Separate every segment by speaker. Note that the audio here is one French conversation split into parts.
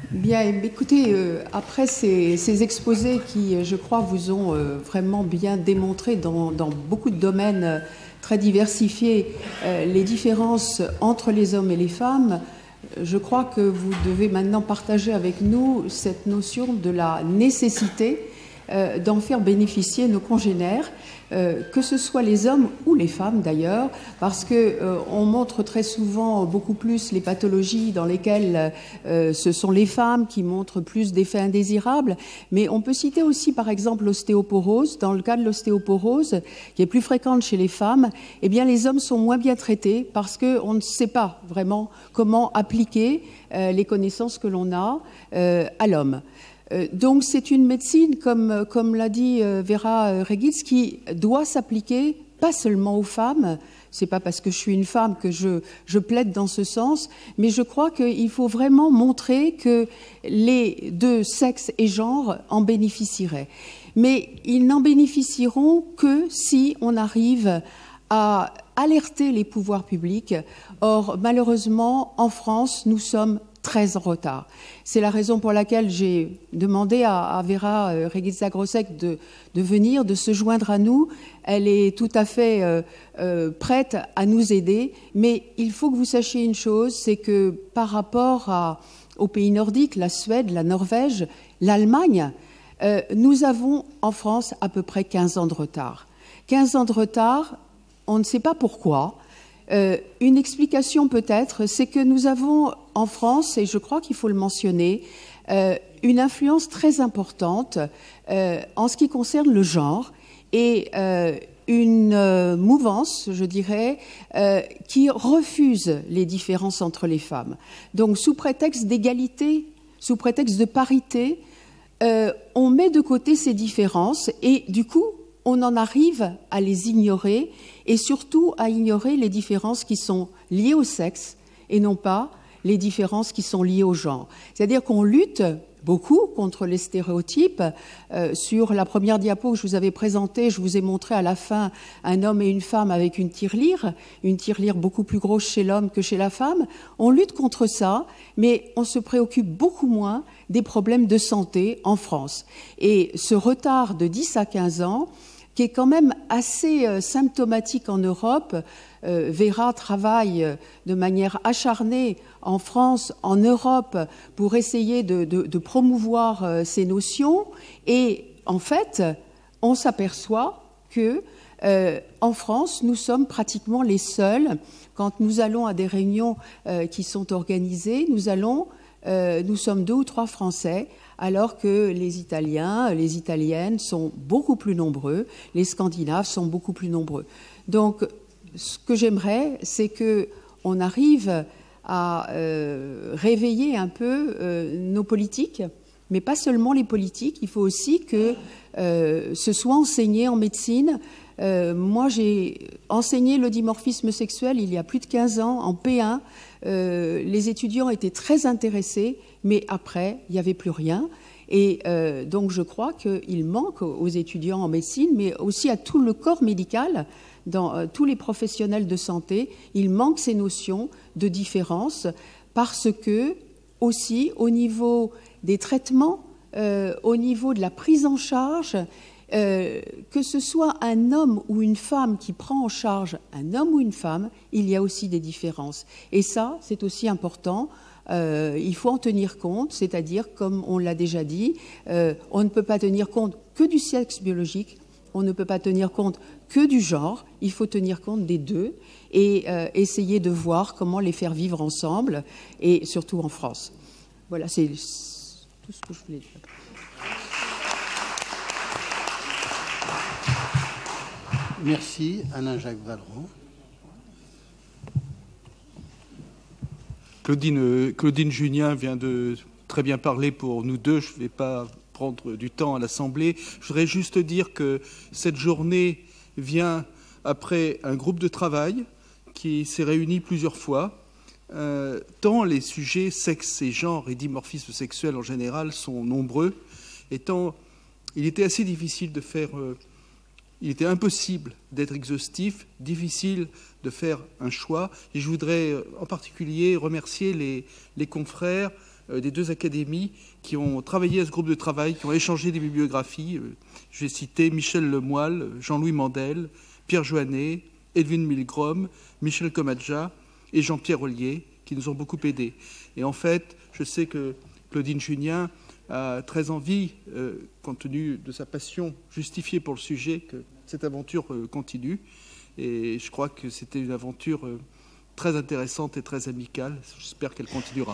Speaker 1: Bien, écoutez, après ces exposés qui, je crois, vous ont vraiment bien démontré dans beaucoup de domaines très diversifiés les différences entre les hommes et les femmes, je crois que vous devez maintenant partager avec nous cette notion de la nécessité d'en faire bénéficier nos congénères, que ce soit les hommes ou les femmes d'ailleurs, parce qu'on montre très souvent beaucoup plus les pathologies dans lesquelles ce sont les femmes qui montrent plus d'effets indésirables, mais on peut citer aussi par exemple l'ostéoporose. Dans le cas de l'ostéoporose, qui est plus fréquente chez les femmes, eh bien les hommes sont moins bien traités parce qu'on ne sait pas vraiment comment appliquer les connaissances que l'on a à l'homme. Donc c'est une médecine, comme l'a dit Vera Regitz, qui doit s'appliquer pas seulement aux femmes. C'est pas parce que je suis une femme que je plaide dans ce sens, mais je crois qu'il faut vraiment montrer que les deux sexes et genres en bénéficieraient. Mais ils n'en bénéficieront que si on arrive à alerter les pouvoirs publics. Or, malheureusement, en France, nous sommes très en retard. C'est la raison pour laquelle j'ai demandé à Vera Regitz-Zagrossek de venir, de se joindre à nous. Elle est tout à fait prête à nous aider, mais il faut que vous sachiez une chose, c'est que par rapport aux pays nordiques, la Suède, la Norvège, l'Allemagne, nous avons en France à peu près 15 ans de retard. 15 ans de retard, on ne sait pas pourquoi. Une explication peut-être, c'est que nous avons en France, et je crois qu'il faut le mentionner, une influence très importante en ce qui concerne le genre et une mouvance, je dirais, qui refuse les différences entre les femmes. Donc, sous prétexte d'égalité, sous prétexte de parité, on met de côté ces différences et du coup, on en arrive à les ignorer et surtout à ignorer les différences qui sont liées au sexe et non pas les différences qui sont liées au genre. C'est-à-dire qu'on lutte beaucoup contre les stéréotypes. Sur la première diapo que je vous avais présentée, je vous ai montré à la fin un homme et une femme avec une tirelire beaucoup plus grosse chez l'homme que chez la femme. On lutte contre ça, mais on se préoccupe beaucoup moins des problèmes de santé en France. Et ce retard de 10 à 15 ans, qui est quand même assez symptomatique en Europe. Vera travaille de manière acharnée en France, en Europe, pour essayer de promouvoir ces notions. Et en fait, on s'aperçoit que en France, nous sommes pratiquement les seuls. Quand nous allons à des réunions qui sont organisées, nous sommes 2 ou 3 Français, alors que les Italiens, les Italiennes sont beaucoup plus nombreux, les Scandinaves sont beaucoup plus nombreux. Donc, ce que j'aimerais, c'est qu'on arrive à réveiller un peu nos politiques, mais pas seulement les politiques, il faut aussi que ce soit enseigné en médecine. Moi, j'ai enseigné le dimorphisme sexuel il y a plus de 15 ans, en P1. Les étudiants étaient très intéressés, mais après, il n'y avait plus rien. Et donc, je crois qu'il manque aux étudiants en médecine, mais aussi à tout le corps médical, dans tous les professionnels de santé, il manque ces notions de différence, parce que, aussi, au niveau des traitements, au niveau de la prise en charge, que ce soit un homme ou une femme qui prend en charge un homme ou une femme, il y a aussi des différences. Et ça, c'est aussi important. Il faut en tenir compte, c'est-à-dire, comme on l'a déjà dit, on ne peut pas tenir compte que du sexe biologique, on ne peut pas tenir compte que du genre, il faut tenir compte des deux et essayer de voir comment les faire vivre ensemble, et surtout en France. Voilà, c'est tout ce que je voulais dire.
Speaker 2: Merci, Alain-Jacques Vallerand.
Speaker 3: Claudine Junien vient de très bien parler pour nous deux. Je ne vais pas prendre du temps à l'Assemblée. Je voudrais juste dire que cette journée vient après un groupe de travail qui s'est réuni plusieurs fois. Tant les sujets sexe et genre et dimorphisme sexuel en général sont nombreux, et tant il était assez difficile de faire... Il était impossible d'être exhaustif, difficile de faire un choix. Et je voudrais en particulier remercier les confrères des deux académies qui ont travaillé à ce groupe de travail, qui ont échangé des bibliographies. Je vais citer Michel Lemoyle, Jean-Louis Mandel, Pierre Joannet, Edwin Milgrom, Michel Comadja et Jean-Pierre Ollier, qui nous ont beaucoup aidés. Et en fait, je sais que Claudine Junien a très envie, compte tenu de sa passion justifiée pour le sujet, que cette aventure continue. Et je crois que c'était une aventure très intéressante et très amicale. J'espère qu'elle continuera.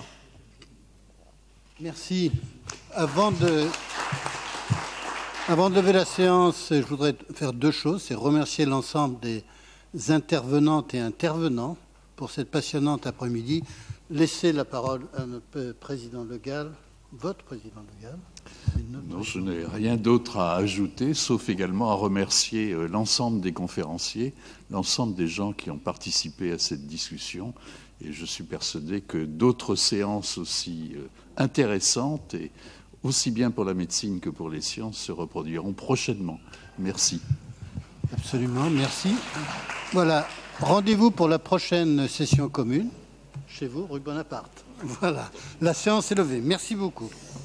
Speaker 2: Merci. Avant de lever la séance, je voudrais faire deux choses. C'est remercier l'ensemble des intervenantes et intervenants pour cette passionnante après-midi. Laisser la parole à notre président Le Gall, votre président Le Gall.
Speaker 4: Non, je n'ai rien d'autre à ajouter, sauf également à remercier l'ensemble des conférenciers, l'ensemble des gens qui ont participé à cette discussion. Et je suis persuadé que d'autres séances aussi intéressantes, et aussi bien pour la médecine que pour les sciences, se reproduiront prochainement. Merci.
Speaker 2: Absolument, merci. Voilà, rendez-vous pour la prochaine session commune, chez vous, rue Bonaparte. Voilà, la séance est levée. Merci beaucoup.